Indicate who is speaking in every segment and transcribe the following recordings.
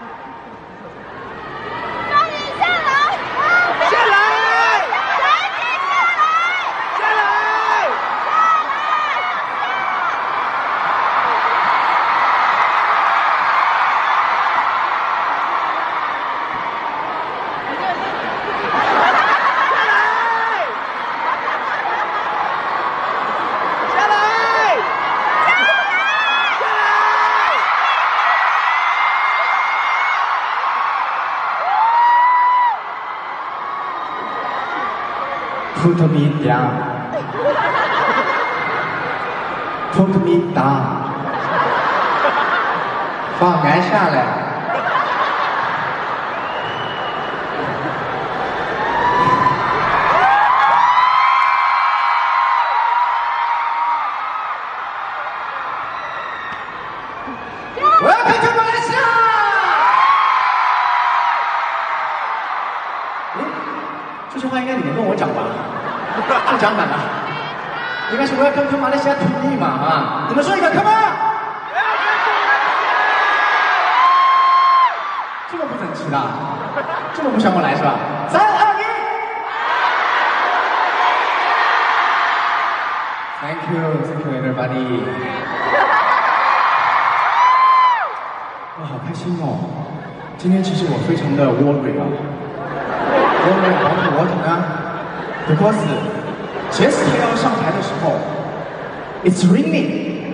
Speaker 1: Put me down. Put me down. 放俺下来。Welcome to Malaysia. 这句话应该你们跟我讲吧？是讲版的，应该是 Welcome to Malaysia to me 嘛啊？怎么说一个 Come on？ 这么不整齐的，这么不想我来是吧？3、2、1 ！Thank you everybody。哇，好开心哦！今天其实我非常的 worry 啊。我呢 ？Because 杰斯他要上台的时候 ，It's raining.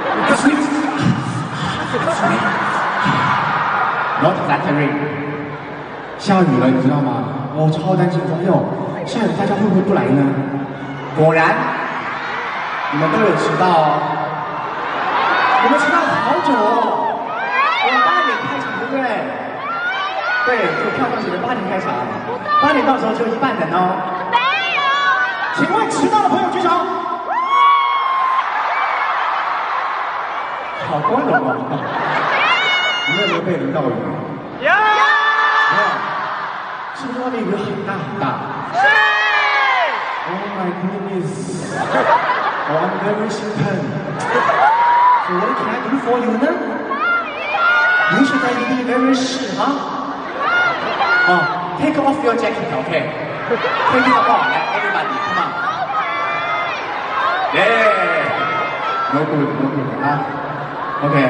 Speaker 1: Not that rain. 下雨了，你知道吗？我超担心，说哎呦，下雨大家会不会不来呢？果然，你们都有迟到哦。你们迟到好久哦。我8点开场，对不对？对，就票上写的8点开场，8点到时候就1半人哦。没有。请问迟到的朋友举手。好光荣哦。你们有没有被淋到雨？有。有。是不是外面雨很大很大？是。Oh my goodness. Oh, I'm very 心疼。So what can I do for you 呢？You should be very 是哈。Take off your jacket, okay? Take it off, everybody, come on. Yeah. No good, 啊 OK.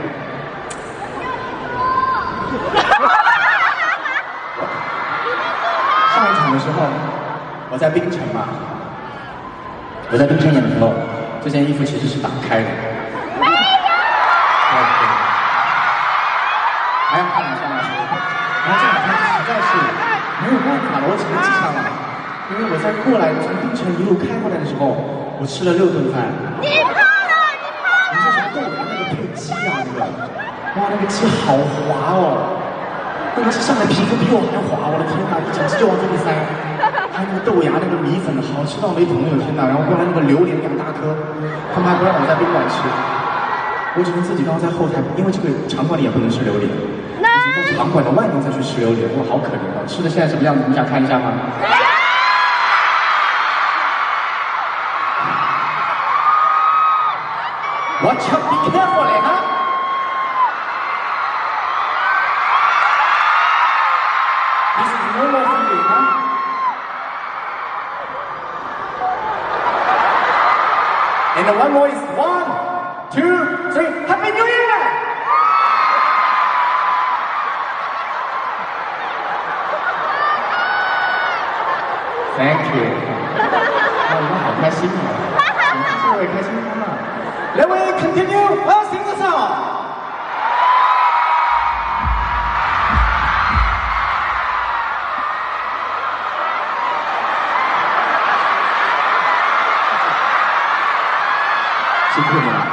Speaker 1: 上一场的时候，我在槟城嘛。我在槟城演的时候，这件衣服其实是打开的。没有。还要看一下吗？然后这两天实在是没有办法了，我只能记下来，因为我在过来从槟城一路开过来的时候，我吃了6顿饭。你胖了，你胖了！你就是豆芽那个配鸡啊，那个，哇，那个鸡好滑哦，那个鸡上来皮肤比我还滑，我的天哪，一整只就往这里塞。还有那个豆芽那个米粉好吃到没朋友，天哪！然后过来那个榴莲2大颗，他们还不让我在宾馆吃，我只能自己刚刚在后台，因为这个场馆里也不能吃榴莲。在场馆的外面再去吃榴莲，哇，好可怜哦！吃的现在什么样子？你想看一下吗？Watch out, be careful, huh? This is no more for you, huh? And the one more is 1, 2, 3, Happy New Year! Thank you. 哇，你们好开心哦！其实我也开心啊。Let me continue. Sing the song. 辛苦你了。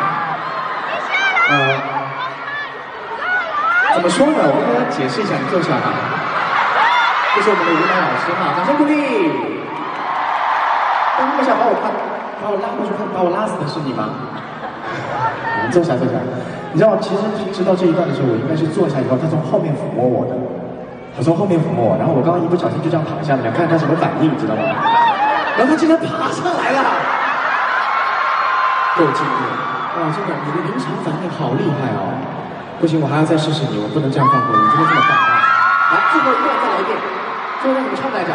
Speaker 1: 怎么说呢？我跟大家解释一下，你坐下吧。这是我们的舞蹈老师哈，掌声鼓励。刚刚想把我拉过去，把我拉死的是你吗？坐下。你知道，其实平时到这一段的时候，我应该是坐下以后，他从后面抚摸我的，他从后面抚摸我，然后我刚刚一不小心就这样躺下了，想看他什么反应，你知道吗？然后他竟然爬上来了，够敬业！哇，真的，你的临场反应好厉害哦！ 不行，我还要再试试你，我不能这样放过你，真的这么棒啊！来，最后一段再来一遍，最后让你们唱来着。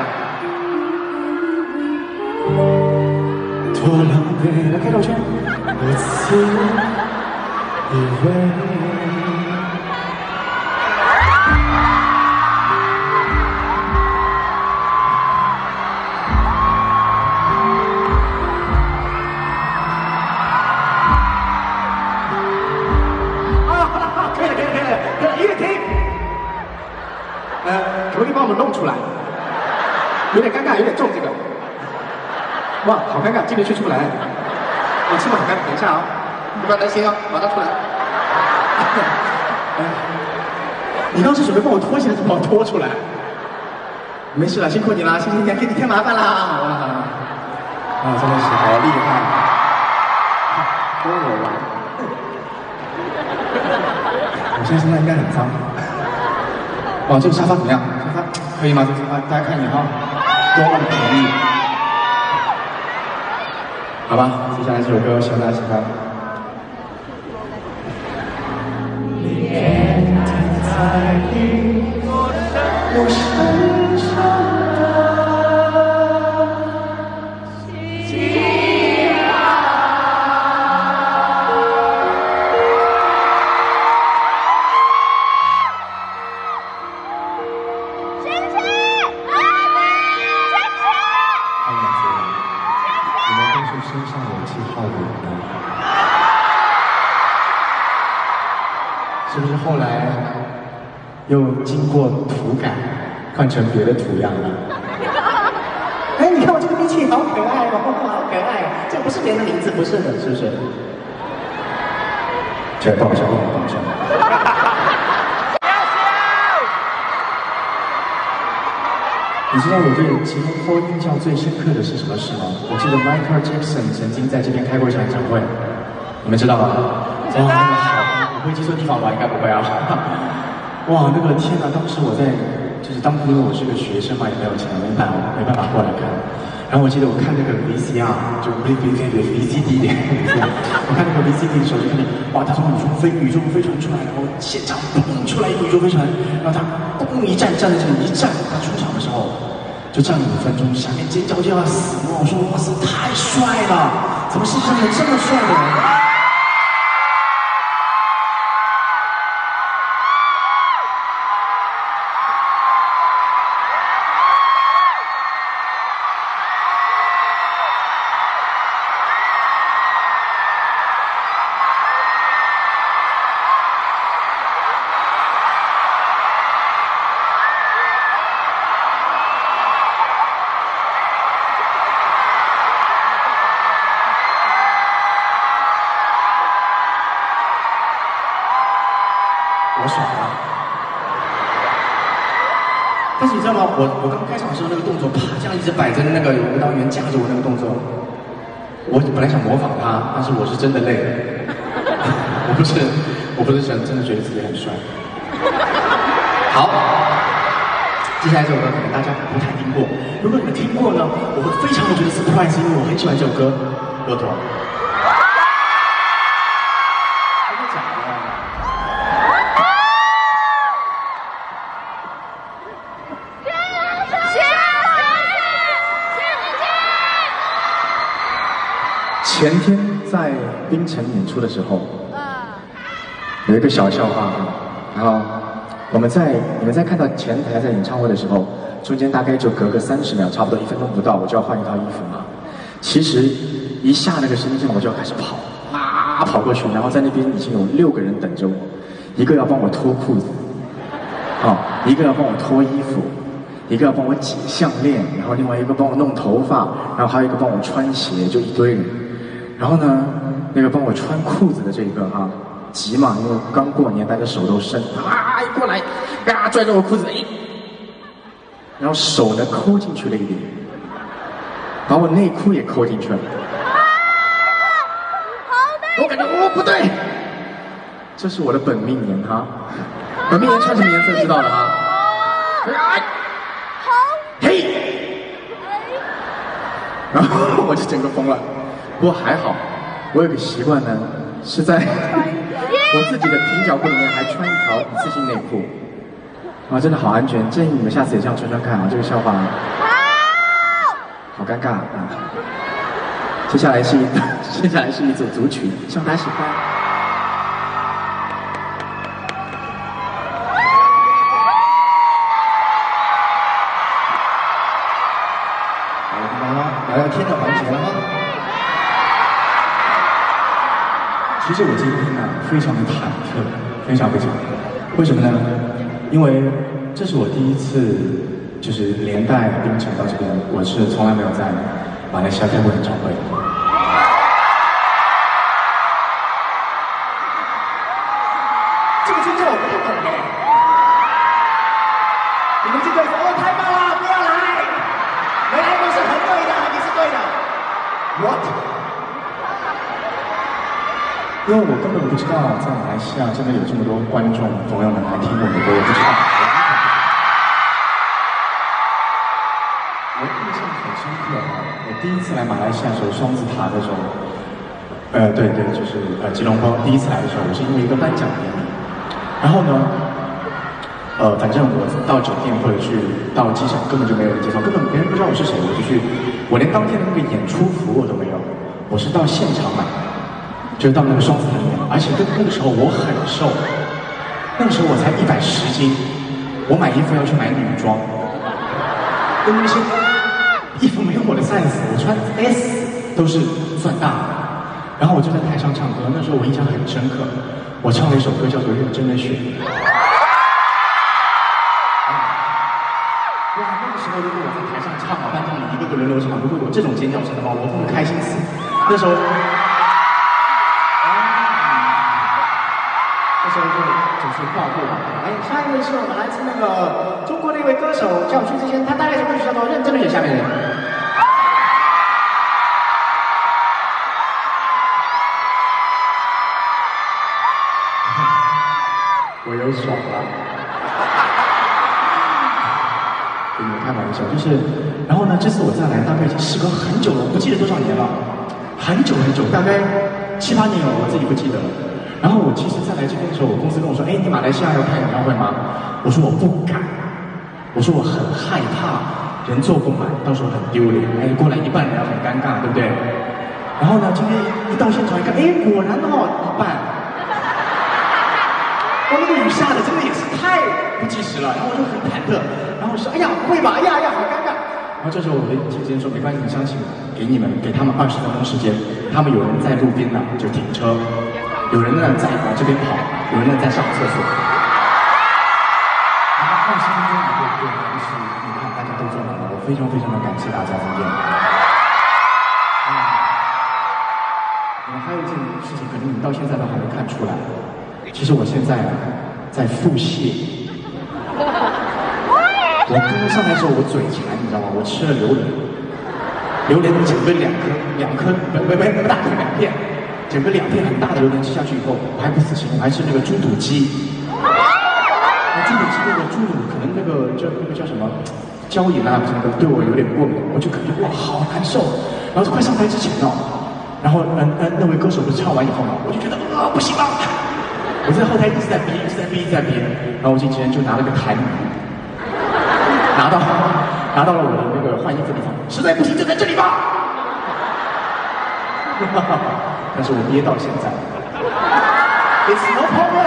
Speaker 1: 多狼狈，来开头圈，我自以为。 可不可以帮我们弄出来？有点尴尬，有点重这个。哇，好尴尬，这个却出不来。我这个好尴尬，等一下啊，不要担心啊，马上出来。你当时准备帮我拖起来，就帮我拖出来。没事了，辛苦你了，谢谢你，给你添麻烦啦。好了好了。啊，真的是好厉害，跟我玩。我现在身上应该很脏。 哇，这个沙发怎么样？沙发可以吗？这个沙发大家看一眼哈，多么的便宜。好吧，接下来这首歌希望大家喜欢。你天天在意我身上身上有记号的人呢？是不是后来又经过涂改，换成别的图样了？哎，你看我这个机器好可爱哦，好可爱！这不是别人的名字，不是的，是不是？这爆笑，爆笑！你知道我对吉隆坡印象最深刻的是什么事吗？我记得 Michael Jackson 曾经在这边开过一场演唱会，你们知道吗？哇，那个好，我会记错地方吧？应该不会啊。哇，那个天哪！当时我在，就是当时因为我是个学生嘛，也没有钱，没办法过来看。然后我记得我看那个 VCR， 就 VCD， 我看那个 VCD 的时候就看见，哇，他从宇宙飞船出来，然后现场蹦出来一个宇宙飞船，然后他蹦一站站在这里一站，他出场的时候就站了5分钟，下面尖叫就要死了。我说哇塞，太帅了！怎么世界上有这么帅的人？我爽了，但是你知道吗？我刚开场的时候那个动作，啪这样一直摆着那个舞蹈员架着我那个动作，我本来想模仿他，但是我是真的累了。我不是想真的觉得自己很帅。好，接下来这首歌可能大家不太听过，如果你们听过呢，我会非常的觉得 surprise， 因为我很喜欢这首歌，骆驼。真的假的？前天在槟城演出的时候，有一个小笑话，然后你们在看到前台在演唱会的时候，中间大概就隔个30秒，差不多1分钟不到，我就要换一套衣服嘛。其实一下那个声音我就要开始跑，跑过去，然后在那边已经有6个人等着我，一个要帮我脱裤子，一个要帮我脱衣服，一个要帮我解项链，然后另外一个帮我弄头发，然后还有一个帮我穿鞋，就一堆人。然后呢，那个帮我穿裤子的这个急嘛，因为刚过年，大家手都伸，一过来，拽着我裤子，然后手呢抠进去了一点，把我内裤也抠进去了。我感觉不对，这是我的本命年本命年穿什么颜色知道了吗？黑。然后我就整个疯了。不过还好，我有个习惯呢，是在
Speaker 2: 我自己的平脚裤里面还穿一条一次性内裤。哇，真的好安全，建议你们下次也这样穿穿看啊！这个笑话好尴尬啊！接下来是一组组曲，希望大家喜欢。
Speaker 1: 好了，听完了，来到天的环节了哈。其实我今天呢，非常的忐忑，非常。为什么呢？因为这是我第一次，就是连带冰城到这边，我是从来没有在马来西亚开过演唱会。这个尖叫我不太懂哎，你们尖叫说哦太棒了，不要来，没来过是很对的，你是对的。What？ 因为我根本不知道在马来西亚真的有这么多观众朋友们来听我的歌，我不知道。我印象很深刻啊！我第一次来马来西亚的时候，双子塔的时候，对，就是吉隆坡第一次来的时候，我是因为一个颁奖典礼，然后呢，反正我到酒店或者去到机场根本就没有人介绍，根本别人不知道我是谁，我连当天的那个演出服我都没有，我是到现场买。就是到那个双子塔里面，而且那个时候我很瘦，那个时候我才110斤，我买衣服要去买女装，跟那些衣服没有我的 size， 我穿 S 都是算大的。然后我就在台上唱歌，那时候我印象很深刻，我唱了一首歌叫做《认真的雪》。哇，那个时候如果我在台上唱啊，班上一个个轮流唱，如果有这种尖叫声的话，我真的开心死。那时候。就是爆过吧。哎，下一位是我们来自那个中国的一位歌手，叫薛之谦，他带来一首歌曲叫做《认真的雪》，下面人。我有爽了，跟你们开玩笑，就是，然后呢，这次我再来，大概已经时隔很久了，我不记得多少年了，很久，大概7、8年了，我自己不记得了。然后我其实再来这边的时候，我公司跟我说：“哎，你马来西亚要开演唱会吗？”我说我不敢，我说我很害怕人坐不满，到时候很丢脸。哎，过来一半人很尴尬，对不对？然后呢，今天一到现场一看，哎，果然哦，一半。我那个雨下的真的也是太不及时了，然后我就很忐忑，然后说：“哎呀，不会吧？哎呀，好尴尬。”然后这时候我跟经纪人说：“没关系，你相信我，给他们20分钟时间，他们有人在路边呢，就停车。”有人呢在往这边跑，有人呢在上厕所。然后20分钟以后，就是你看大家都做完了，我非常的感谢大家今天。还有一件事情，可能你们到现在都还没看出来，其实我现在在腹泻。我刚刚上台的时候，我嘴馋，你知道吗？我吃了榴莲整个2颗，没那么大，2片。整个2片很大的榴莲吃下去以后，我还不死心，我还吃那个猪肚鸡。猪肚鸡那个猪肚可能那个叫什么椒盐啊什么的，对我有点过敏，我就感觉哇好难受。然后快上台之前哦，然后那位歌手不是唱完以后嘛，我就觉得不行了，我在后台一直在憋。然后我经纪人就拿了个痰盂，拿到了我的那个换衣服的地方，实在不行就在这里吧。但是我憋到现在 ，It's no problem.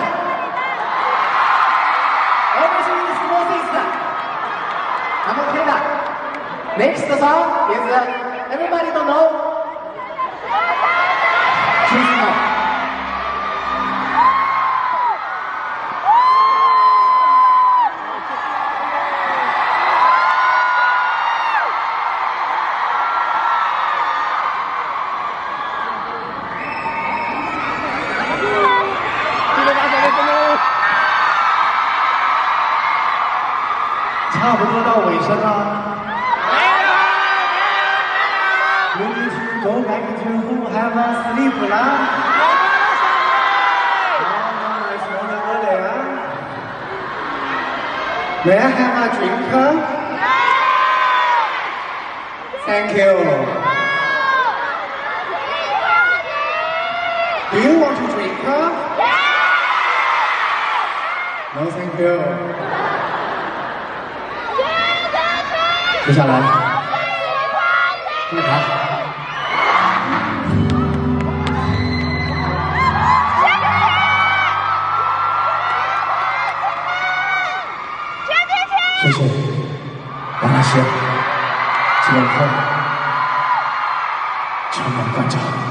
Speaker 1: Everything is worth it. I'm okay 的。Next song is everybody don't know. Choose now. 差不多到尾声了。We need to go back to have a sleep 啦。It's not early. May I have a drink? Thank you. Do you want to drink? No thank you。接下来，快跑！谢谢，王老师，今后全门关照。